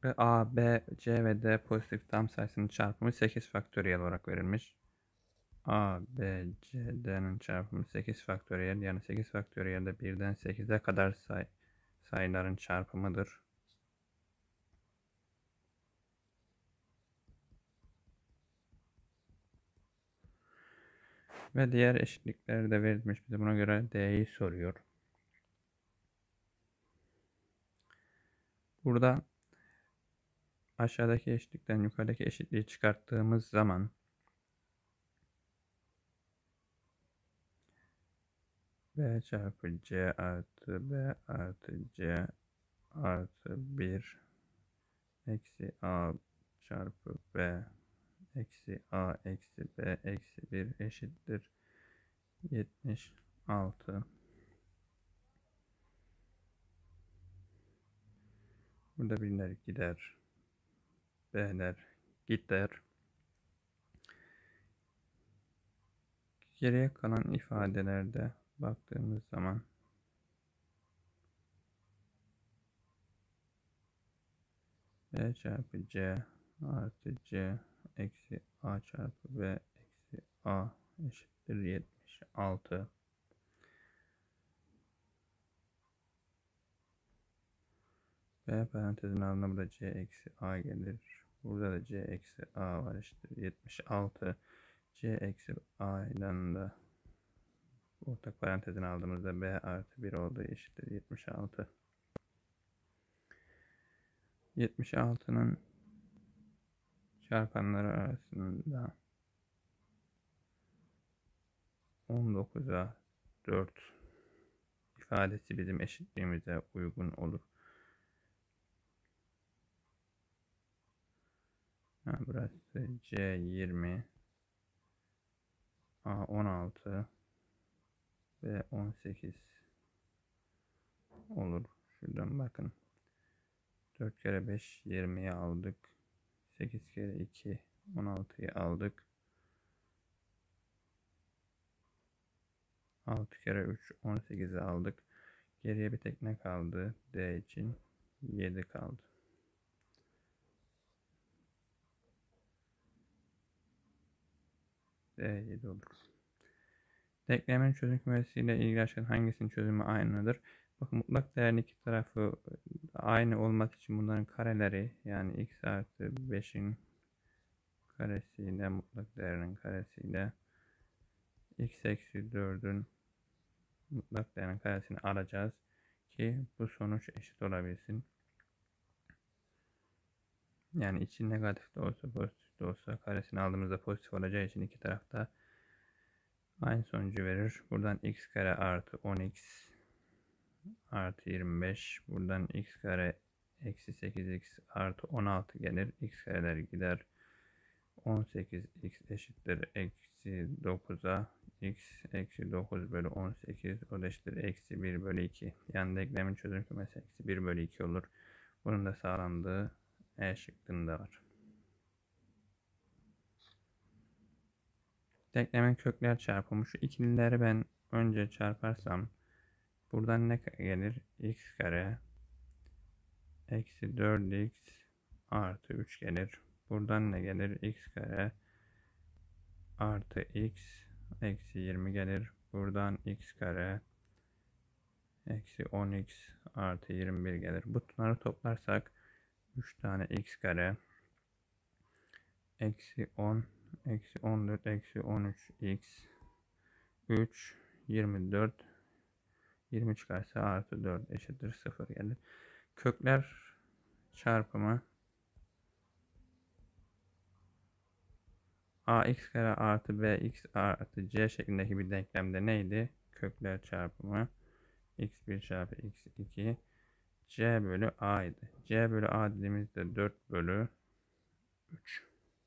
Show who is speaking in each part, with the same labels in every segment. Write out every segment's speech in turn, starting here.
Speaker 1: Farklı A, B, C ve D pozitif tam sayısının çarpımı 8 faktöriyel olarak verilmiş. A, B, C, D'nin çarpımı 8 faktöriyel, yani 8 faktöriyel de 1'den 8'e kadar sayıların çarpımıdır. Ve diğer eşitlikleri de verilmiş bize, buna göre D'yi soruyor. Burada aşağıdaki eşitlikten yukarıdaki eşitliği çıkarttığımız zaman B çarpı C artı B artı C artı 1 eksi A çarpı B eksi A eksi B eksi 1 eşittir 76. Burada birler gider. B'ler gider. Geriye kalan ifadelerde baktığımız zaman B çarpı C artı C eksi A çarpı B eksi A eşittir 76. B parantezin altında burada C eksi A gelir. Burada da C eksi A var, eşittir 76. C eksi A ile de ortak parantezin aldığımızda B artı 1 olduğu eşittir 76. 76'nın çarpanları arasında 19'a 4 ifadesi bizim eşitliğimize uygun olur. Burası C 20, A 16 ve 18 olur. Şuradan bakın. 4 kere 5 20'yi aldık. 8 kere 2 16'yı aldık. 6 kere 3 18'i aldık. Geriye bir tek ne kaldı? D için 7 kaldı. D 7 olur. Denklemin çözüm kümesiyle ilgili aşağıdan hangisinin çözümü aynıdır? Bakın, mutlak değerin iki tarafı aynı olması için bunların kareleri, yani x artı 5'in karesiyle mutlak değerinin karesiyle x eksi 4'ün mutlak değerinin karesini alacağız ki bu sonuç eşit olabilsin. Yani için negatif de olsa pozitif de olsa karesini aldığımızda pozitif olacağı için iki tarafta aynı sonucu verir. Buradan x kare artı 10x artı 25. Buradan x kare eksi 8x artı 16 gelir. X kareler gider. 18x eşittir eksi 9'a x eksi 9 bölü 18 o da eşittir eksi 1 bölü 2. Yani denklemin çözüm kümesi eksi 1 bölü 2 olur. Bunun da sağlandığı E şıkkında var. Denklemin kökler çarpımı. Şu ikilileri ben önce çarparsam buradan ne gelir? X kare eksi 4x artı 3 gelir. Buradan ne gelir? X kare artı x eksi 20 gelir. Buradan x kare eksi 10x artı 21 gelir. Bunları toplarsak 3 tane x kare eksi 10 eksi 14 eksi 13 x 3 24 20 çıkarsa artı 4 eşittir 0 gelir. Kökler çarpımı ax kare artı bx artı c şeklindeki bir denklemde neydi? Kökler çarpımı x1 çarpı x2 c bölü a idi. C bölü a dediğimizde 4 bölü 3.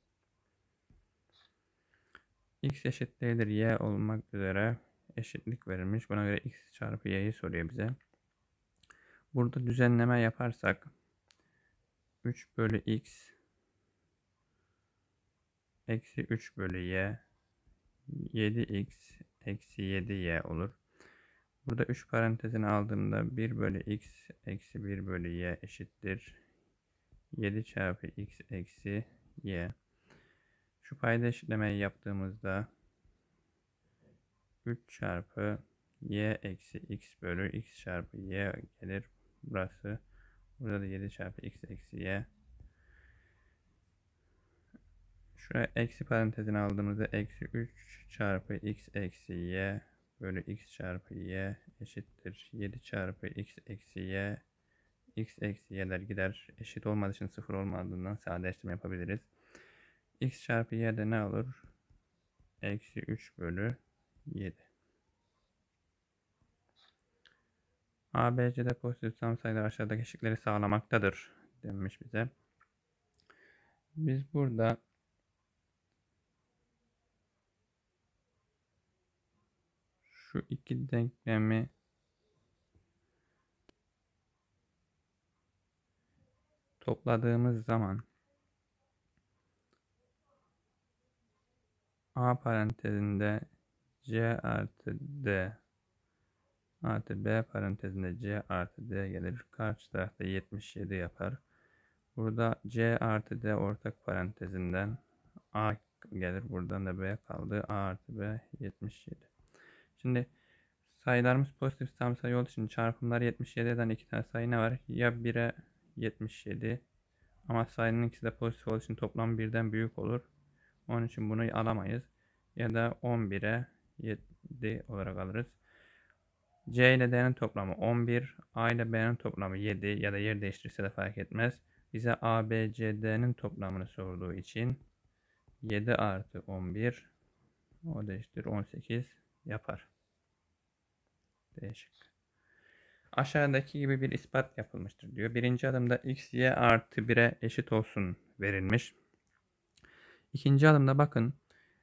Speaker 1: X eşit değildir y olmak üzere eşitlik verilmiş. Buna göre x çarpı y'yi soruyor bize. Burada düzenleme yaparsak 3 bölü x eksi 3 bölü y 7x eksi 7y olur. Burada 3 parantezini aldığımda 1 bölü x eksi 1 bölü y eşittir 7 çarpı x eksi y. Şu payda eşitlemeyi yaptığımızda 3 çarpı y eksi x bölü x çarpı y gelir. Burası. Burada da 7 çarpı x eksi y. Şuraya eksi parantezini aldığımızda eksi 3 çarpı x eksi y bölü x çarpı y eşittir 7 çarpı x eksi y. X eksi y'ler gider. Eşit olmadığı için sıfır olmadığından sadeleştirme yapabiliriz. X çarpı y'de ne olur? Eksi 3 bölü 7. ABC'de pozitif tam sayılar aşağıdaki eşitlikleri sağlamaktadır denmiş bize. Biz burada şu iki denklemi topladığımız zaman A parantezinde C artı D artı B parantezinde C artı D gelir. Karşı tarafta 77 yapar. Burada C artı D ortak parantezinden A gelir. Buradan da B kaldı. A artı B 77. Şimdi sayılarımız pozitif tam sayı olduğu için çarpımlar 77'den iki tane sayı ne var? Ya 1'e 77 ama sayının ikisi de pozitif olduğu için toplam 1'den büyük olur. Onun için bunu alamayız. Ya da 11'e 7 olarak alırız. C ile D'nin toplamı 11, A ile B'nin toplamı 7 ya da yer değiştirirse de fark etmez. Bize A, B, C, D'nin toplamını sorduğu için 7 artı 11 o da eşittir 18 yapar. Değişik. Aşağıdaki gibi bir ispat yapılmıştır diyor. Birinci adımda x, y artı 1'e eşit olsun verilmiş. İkinci adımda bakın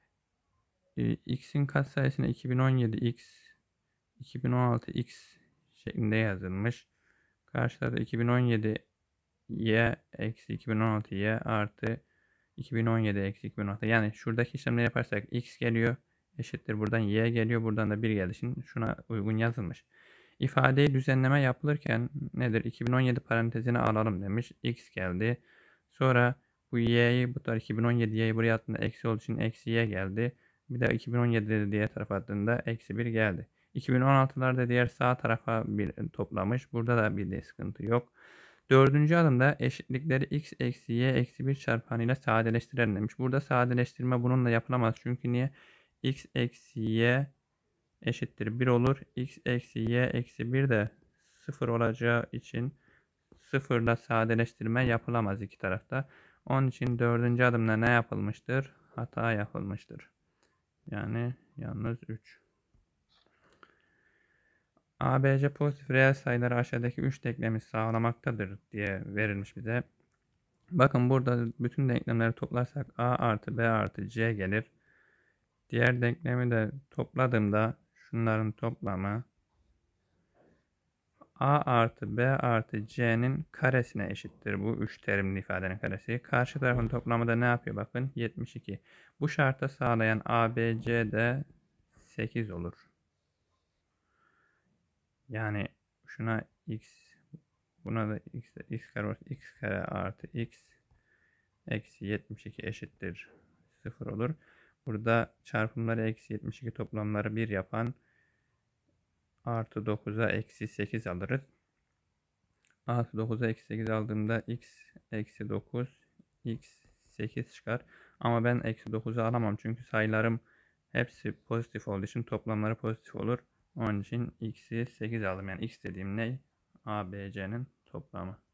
Speaker 1: x'in katsayısına 2017x, 2016x şeklinde yazılmış. Karşıda da 2017 y eksi 2016 y artı 2017 eksi 2016. Yani şuradaki işlemleri yaparsak x geliyor eşittir. Buradan y geliyor. Buradan da 1 geldiği için şuna uygun yazılmış. İfadeyi düzenleme yapılırken nedir? 2017 parantezine alalım demiş. X geldi. Sonra bu y'yi bu tarafa 2017 y'yi buraya attığında eksi olduğu için eksi y geldi. Bir de 2017'de diğer tarafa attığında eksi 1 geldi. 2016'larda diğer sağ tarafa bir toplamış. Burada da bir de sıkıntı yok. Dördüncü adımda eşitlikleri x eksi y eksi 1 çarpanıyla sadeleştirelim demiş. Burada sadeleştirme bununla yapılamaz. Çünkü niye? X eksi y eşittir 1 olur. X eksi y eksi 1 de 0 olacağı için 0 ile sadeleştirme yapılamaz iki tarafta. Onun için dördüncü adımda ne yapılmıştır? Hata yapılmıştır. Yani yalnız 3. ABC pozitif reel sayıları aşağıdaki 3 denklemi sağlamaktadır diye verilmiş bize. Bakın burada bütün denklemleri toplarsak A artı B artı C gelir. Diğer denklemi de topladığımda şunların toplamı A artı B artı C'nin karesine eşittir. Bu 3 terimli ifadenin karesi. Karşı tarafın toplamı da ne yapıyor? Bakın 72. Bu şartı sağlayan A, B, C de 8 olur. Yani şuna x, buna da x kare artı x eksi 72 eşittir 0 olur. Burada çarpımları eksi 72 toplamları 1 yapan artı 9'a eksi 8 alırız. Artı 9'a eksi 8 aldığımda x eksi 9 x 8 çıkar. Ama ben eksi 9'u alamam. Çünkü sayılarım hepsi pozitif olduğu için toplamları pozitif olur. Onun için x'i 8 aldım. Yani x dediğim ne? A, B, C'nin toplamı.